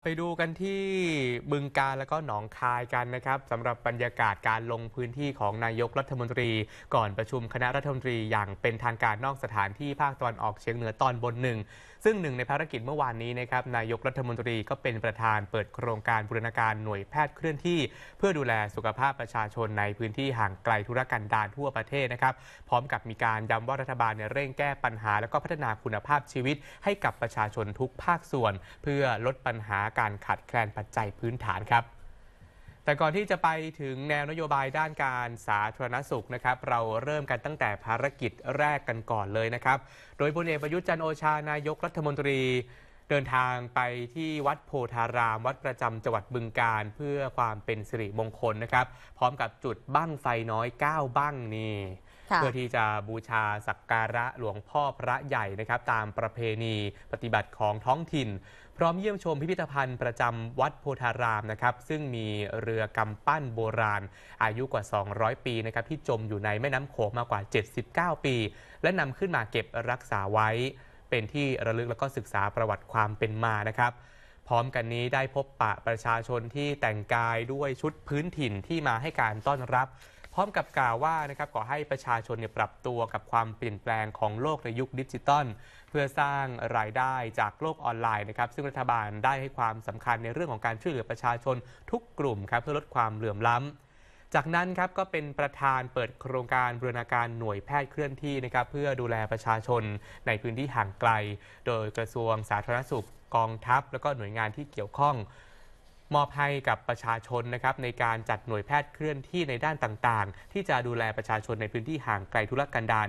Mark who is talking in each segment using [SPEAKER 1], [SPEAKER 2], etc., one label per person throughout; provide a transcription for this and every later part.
[SPEAKER 1] ไปดูกันที่บึงกาฬแล้วก็หนองคายกันนะครับสำหรับบรรยากาศการลงพื้นที่ของนายกรัฐมนตรีก่อนประชุมคณะรัฐมนตรีอย่างเป็นทางการนอกสถานที่ภาคตะวันออกเฉียงเหนือตอนบนหนึ่งซึ่งหนึ่งในภารกิจเมื่อวานนี้นะครับนายกรัฐมนตรีก็เป็นประธานเปิดโครงการบูรณาการหน่วยแพทย์เคลื่อนที่เพื่อดูแลสุขภาพประชาชนในพื้นที่ห่างไกลทุรกันดารทั่วประเทศนะครับพร้อมกับมีการย้ำว่ารัฐบาลเร่งแก้ปัญหาและก็พัฒนาคุณภาพชีวิตให้กับประชาชนทุกภาคส่วนเพื่อลดปัญหาการขาดแคลนปัจจัยพื้นฐานครับแต่ก่อนที่จะไปถึงแนวนโยบายด้านการสาธารณสุขนะครับเราเริ่มกันตั้งแต่ภารกิจแรกกันก่อนเลยนะครับโดยพลเอกประยุทธ์จันทร์โอชานายกรัฐมนตรีเดินทางไปที่วัดโพธารามวัดประจำจังหวัดบึงกาฬเพื่อความเป็นสิริมงคลนะครับพร้อมกับจุดบั้งไฟน้อย9บั้งนี่เพื่อที่จะบูชาสักการะหลวงพ่อพระใหญ่นะครับตามประเพณีปฏิบัติของท้องถิ่นพร้อมเยี่ยมชมพิพิธภัณฑ์ประจำวัดโพธารามนะครับซึ่งมีเรือกำปั้นโบราณอายุกว่า200ปีนะครับที่จมอยู่ในแม่น้ำโขงมากว่า79ปีและนำขึ้นมาเก็บรักษาไว้เป็นที่ระลึกและก็ศึกษาประวัติความเป็นมานะครับพร้อมกันนี้ได้พบปะประชาชนที่แต่งกายด้วยชุดพื้นถิ่นที่มาให้การต้อนรับพร้อมกับกล่าวว่านะครับขอให้ประชาชนปรับตัวกับความเปลี่ยนแปลงของโลกในยุคดิจิตอลเพื่อสร้างรายได้จากโลกออนไลน์นะครับซึ่งรัฐบาลได้ให้ความสำคัญในเรื่องของการช่วยเหลือประชาชนทุกกลุ่มครับเพื่อลดความเหลื่อมล้ำจากนั้นครับก็เป็นประธานเปิดโครงการบูรณาการหน่วยแพทย์เคลื่อนที่นะครับเพื่อดูแลประชาชนในพื้นที่ห่างไกลโดยกระทรวงสาธารณสุขกองทัพแล้วก็หน่วยงานที่เกี่ยวข้องมอบให้กับประชาชนนะครับในการจัดหน่วยแพทย์เคลื่อนที่ในด้านต่างๆที่จะดูแลประชาชนในพื้นที่ห่างไกลทุรกันดาร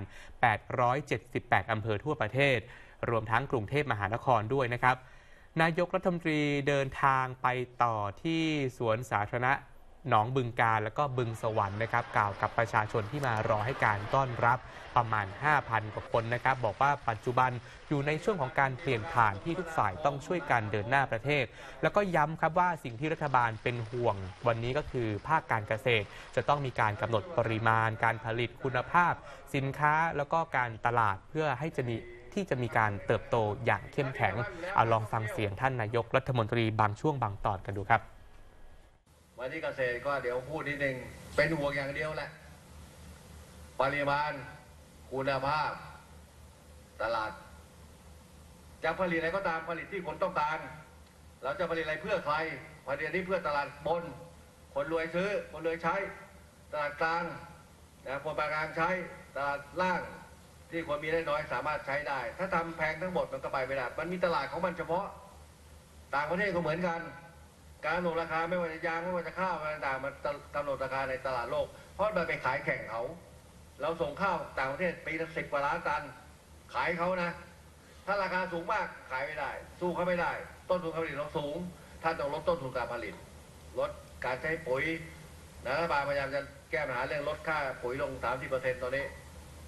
[SPEAKER 1] 878อำเภอทั่วประเทศรวมทั้งกรุงเทพมหานครด้วยนะครับนายกรัฐมนตรีเดินทางไปต่อที่สวนสาธารณะหนองบึงกาฬแล้วก็บึงสวรรค์นะครับกล่าวกับประชาชนที่มารอให้การต้อนรับประมาณ 5,000 กว่าคนนะครับบอกว่าปัจจุบันอยู่ในช่วงของการเปลี่ยนผ่านที่ทุกฝ่ายต้องช่วยกันเดินหน้าประเทศแล้วก็ย้ำครับว่าสิ่งที่รัฐบาลเป็นห่วงวันนี้ก็คือภาคการเกษตรจะต้องมีการกำหนดปริมาณการผลิตคุณภาพสินค้าแล้วก็การตลาดเพื่อให้ที่จะมีการเติบโตอย่างเข้มแข็งเอาลองฟังเสียงท่านนายกรัฐมนตรีบางช่วงบางตอนกันดูครับ
[SPEAKER 2] วันที่เกษตรก็เดี๋ยวพูดนิดนึงเป็นห่วงอย่างเดียวแหละปริมาณคุณภาพตลาดจะผลิตอะไรก็ตามผลิตที่คนต้องการเราจะผลิตอะไรเพื่อใครผลิตนี้เพื่อตลาดบนคนรวยซื้อคนรวยใช้ตลาดกลางคนปานกลางใช้ตลาดล่างที่คนมีได้น้อยสามารถใช้ได้ถ้าทำแพงทั้งหมดมันก็ไปไม่ได้มันมีตลาดของมันเฉพาะต่างประเทศก็เหมือนกันการกำหนดราคาไม่ว่าจะยางไม่ว่าจะข้าวอะไรต่างๆมันกำหนดราคาในตลาดโลกเพราะมันไปขายแข่งเขาเราส่งข้าวต่างประเทศปีละ10 กว่าล้านตันขายเขานะถ้าราคาสูงมากขายไม่ได้สู้เขาไม่ได้ต้นทุนการผลิตเราสูงท่านต้องลดต้นทุนการผลิตลดการใช้ปุ๋ยรัฐบาลพยายามจะแก้ปัญหาเรื่องลดค่าปุ๋ยลง 30% ตอนนี้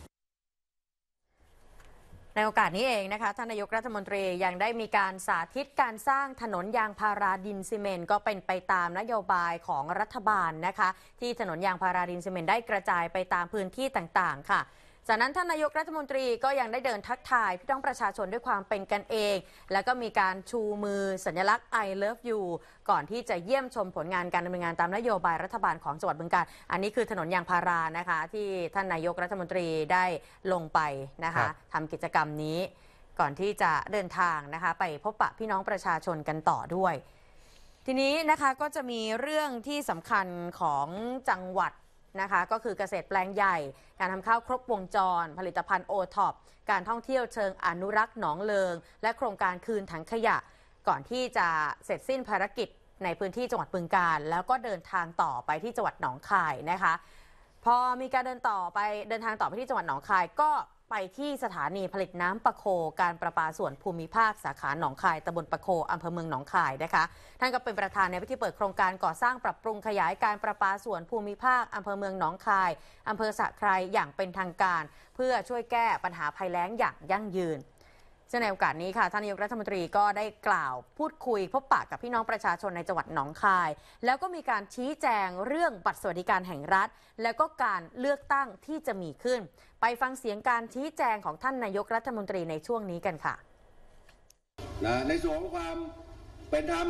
[SPEAKER 3] ในโอกาสนี้เองนะคะท่านนายกรัฐมนตรียังได้มีการสาธิตการสร้างถนนยางพาราดินซีเมนต์ก็เป็นไปตามนโยบายของรัฐบาลนะคะที่ถนนยางพาราดินซีเมนต์ได้กระจายไปตามพื้นที่ต่างๆค่ะจากนั้นท่านนายกรัฐมนตรีก็ยังได้เดินทักทายพี่น้องประชาชนด้วยความเป็นกันเองแล้วก็มีการชูมือสัญลักษณ์ I love you ก่อนที่จะเยี่ยมชมผลงานการดำเนินงานตามนโยบายรัฐบาลของจังหวัดบึงกาฬอันนี้คือถนนยางพารานะคะที่ท่านนายกรัฐมนตรีได้ลงไปนะคะทำกิจกรรมนี้ก่อนที่จะเดินทางนะคะไปพบปะพี่น้องประชาชนกันต่อด้วยทีนี้นะคะก็จะมีเรื่องที่สำคัญของจังหวัดนะคะก็คือเกษตรแปลงใหญ่การทำข้าวครบวงจรผลิตภัณฑ์โอท็อปการท่องเที่ยวเชิงอนุรักษ์หนองเลิงและโครงการคืนถังขยะก่อนที่จะเสร็จสิ้นภารกิจในพื้นที่จังหวัดบึงกาฬแล้วก็เดินทางต่อไปที่จังหวัดหนองคายนะคะพอมีการเดินทางต่อไปที่จังหวัดหนองคายก็ไปที่สถานีผลิตน้ำปะโคการประปาส่วนภูมิภาคสาขาหนองคายตำบลปะโคอำเภอเมืองหนองคายนะคะท่านก็เป็นประธานในพิธีเปิดโครงการก่อสร้างปรับปรุงขยายการประปาส่วนภูมิภาคอำเภอเมืองหนองคายอำเภอสะไครอย่างเป็นทางการเพื่อช่วยแก้ปัญหาภัยแล้งอย่างยั่งยืนซึ่งในโอกาสนี้ค่ะท่านนายกรัฐมนตรีก็ได้กล่าวพูดคุยพบปะกับพี่น้องประชาชนในจังหวัดหนองคายแล้วก็มีการชี้แจงเรื่องบัตรสวัสดิการแห่งรัฐแล้วก็การเลือกตั้งที่จะมีขึ้นไปฟังเสียงการชี้แจงของท่านนายกรัฐมนตรีในช่วงนี้กันค่ะ
[SPEAKER 2] ในส่วนของความเป็นธรรม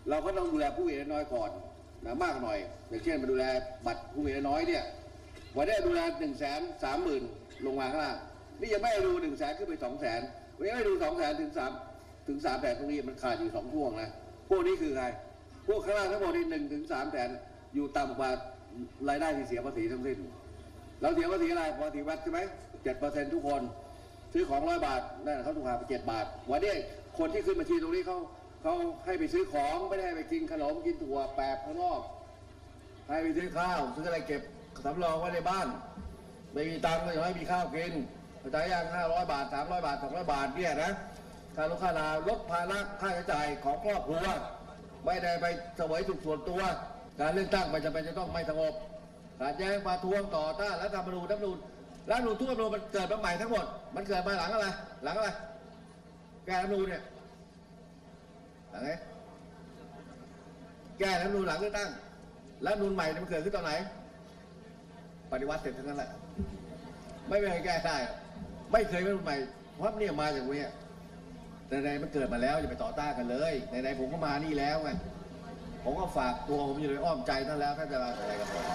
[SPEAKER 2] เราก็ต้องดูแลผู้มีรายได้น้อยก่อนนะมากหน่อยอย่างเช่นมาดูแลบัตรผู้มีรายได้น้อยเนี่ยวันนี้ดูแล130,000ลงมาข้างล่างนี่ยังไม่ได้ดู100,000ขึ้นไป200,000วันนี้ไม่ดู200,000ถึง300,000ตรงนี้มันขาดอยู่2ช่วงนะพวกนี้คือใครพวกข้างล่างทั้งหมดที่1 ถึง 300,000อยู่ต่ำกว่ารายได้ที่เสียภาษีทั้งสิ้นเราเสียภาษีอะไรภาษีวัดใช่ไหม7%ทุกคนซื้อของ100 บาทนั่นเขาถูกหักไป7 บาทวันนี้คนที่ขึ้นบัญชีตรงนี้เขาให้ไปซื้อของไม่ได้ให้ไปกินขนมกินถั่วแปบข้างนอกให้ไปซื้อข้าวซื้ออะไรเก็บสำรองไว้ในบ้านไม่มีตังค์ก็อย่าให้มีข้าวกินกระจายย่าง500 บาท300 บาท200 บาทเนี่ยนะค่าลดค่านาลดภาระค่าใช้จ่ายของครอบครัวไม่ได้ไปเสวยสุขส่วนตัวการเลือกตั้งไม่จำเป็นจะต้องไม่สงบขัดแย้งประท้วงต่อต้านรัฐธรรมนูญทุกรัฐธรรมนูญมันเกิดมาใหม่ทั้งหมดมันเกิดมาหลังอะไรแก้รัฐธรรมนูญเนี่ยหลังไงแก้รัฐธรรมนูญหลังเลือกตั้งรัฐธรรมนูญใหม่มันเกิดขึ้นตอนไหนปฏิวัติเสร็จทั้งนั้นแหละไม่มีใครแก้ได้ไม่เคยรัฐธรรมนูญใหม่เพราะเนี่ยมาจากนี้แต่ในมันเกิดมาแล้วอย่าไปต่อต้านกันเลยในผมก็มานี่แล้วไงผมก็ฝากตัวผมอยู่ในอ้อมใจท่านแล้วท่านจะมาอะไรกับผม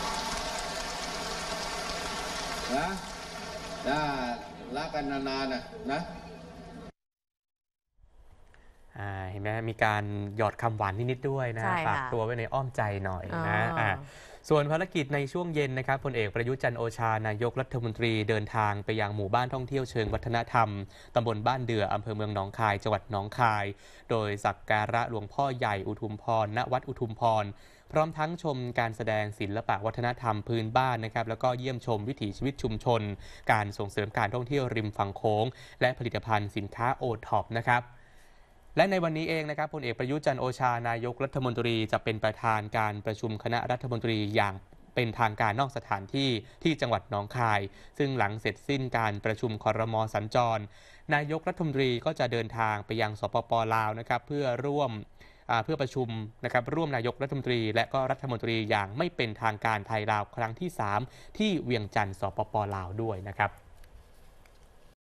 [SPEAKER 2] นะรักกันนานๆนะ
[SPEAKER 1] เห็นไหมมีการหยอดคำหวานนิดๆด้วยนะฝากตัวไว้ในอ้อมใจหน่อยนะส่วนภารกิจในช่วงเย็นนะครับพลเอกประยุทธ์จันทร์โอชานายกรัฐมนตรีเดินทางไปยังหมู่บ้านท่องเที่ยวเชิงวัฒนธรรมตำบลบ้านเดืออำเภอเมืองหนองคายจังหวัดหนองคายโดยสักการะหลวงพ่อใหญ่อุทุมพรณวัดอุทุมพรพร้อมทั้งชมการแสดงศิลปะวัฒนธรรมพื้นบ้านนะครับแล้วก็เยี่ยมชมวิถีชีวิตชุมชนการส่งเสริมการท่องเที่ยวริมฝั่งโขงและผลิตภัณฑ์สินค้าโอท็อปนะครับและในวันนี้เองนะครับพลเอกประยุทธ์จันทร์โอชานายกรัฐมนตรีจะเป็นประธานการประชุมคณะรัฐมนตรีอย่างเป็นทางการนอกสถานที่ที่จังหวัดหนองคายซึ่งหลังเสร็จสิ้นการประชุมครม.สัญจรนายกรัฐมนตรีก็จะเดินทางไปยังสปป.ลาวนะครับเพื่อประชุมนะครับร่วมนายกรัฐมนตรีและก็รัฐมนตรีอย่างไม่เป็นทางการไทยลาวครั้งที่3ที่เวียงจันทร์สปป.ลาวด้วยนะครับ